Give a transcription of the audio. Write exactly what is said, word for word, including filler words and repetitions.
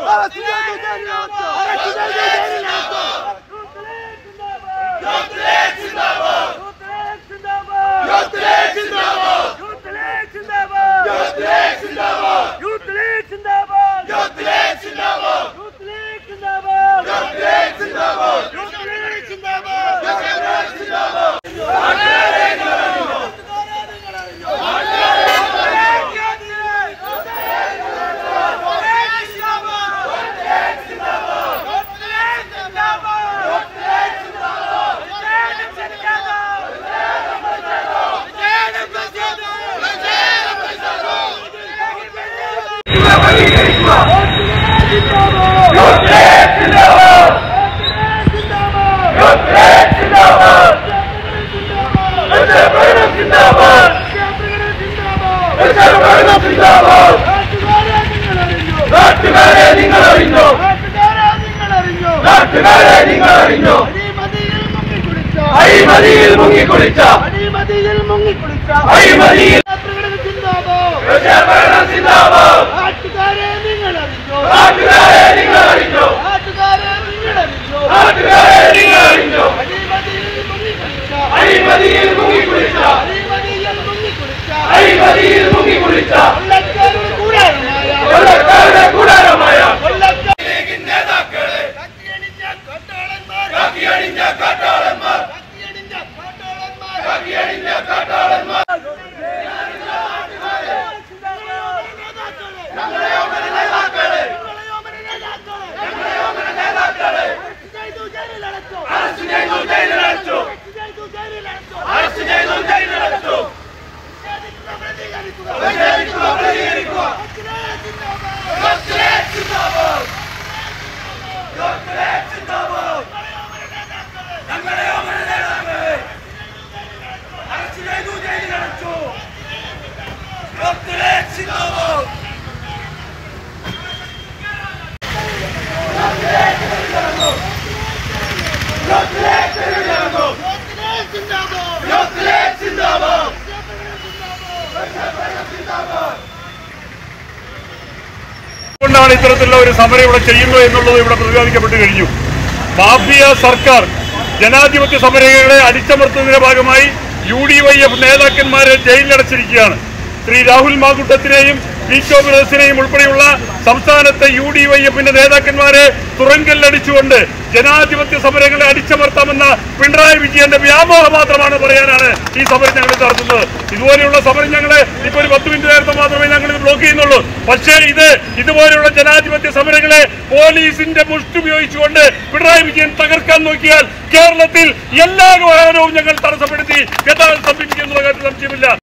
ഇത്തരത്തിലുള്ള ഒരു സമരം ഇവിടെ ചെയ്യുന്നു എന്നുള്ളത് ഇവിടെ പ്രതിപാദിക്കപ്പെട്ടു കഴിഞ്ഞു. മാഫിയ സർക്കാർ ജനാധിപത്യ സമരങ്ങളെ അടിച്ചമർത്തുന്നതിന്റെ ഭാഗമായി യു ഡി വൈ എഫ് നേതാക്കന്മാരെ ജയിലിലടച്ചിരിക്കുകയാണ്. ശ്രീ രാഹുൽ മാങ്കുട്ടത്തിനെയും പീക്കോ ബ്രദേഴ്സിനെയും ഉൾപ്പെടെയുള്ള സംസ്ഥാനത്തെ യു ഡി വൈ എഫിന്റെ നേതാക്കന്മാരെ തുറങ്കല്ലടിച്ചുകൊണ്ട് ജനാധിപത്യ സമരങ്ങളെ അടിച്ചമർത്താമെന്ന പിണറായി വിജയന്റെ വ്യാമോഹം മാത്രമാണ് പറയാനാണ് ഈ സമരം ഞങ്ങൾ നടത്തുന്നത്. ഇതുപോലെയുള്ള സമരം ഞങ്ങളെ ഇപ്പൊ ഒരു പത്ത് മിനിറ്റ് നേരത്തെ മാത്രമേ ഞങ്ങൾ ഇത് ബ്ലോക്ക് ചെയ്യുന്നുള്ളൂ. പക്ഷേ ഇത് ഇതുപോലെയുള്ള ജനാധിപത്യ സമരങ്ങളെ പോലീസിന്റെ മുഷ്ടി ഉപയോഗിച്ചുകൊണ്ട് പിണറായി വിജയൻ തകർക്കാൻ നോക്കിയാൽ കേരളത്തിൽ എല്ലാ വാഹനവും ഞങ്ങൾ തടസ്സപ്പെടുത്തി ഗതാഗതം സംരക്ഷിക്കുന്നുള്ള കാര്യത്തിൽ സംശയമില്ല.